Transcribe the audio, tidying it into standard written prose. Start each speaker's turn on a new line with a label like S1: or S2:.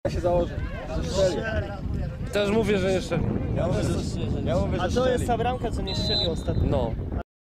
S1: się założę, że strzeli.
S2: Też mówię, że nie strzeli.
S1: Ja mówię, że
S3: A to jest ta bramka, co nie strzelił ostatnio.
S2: No.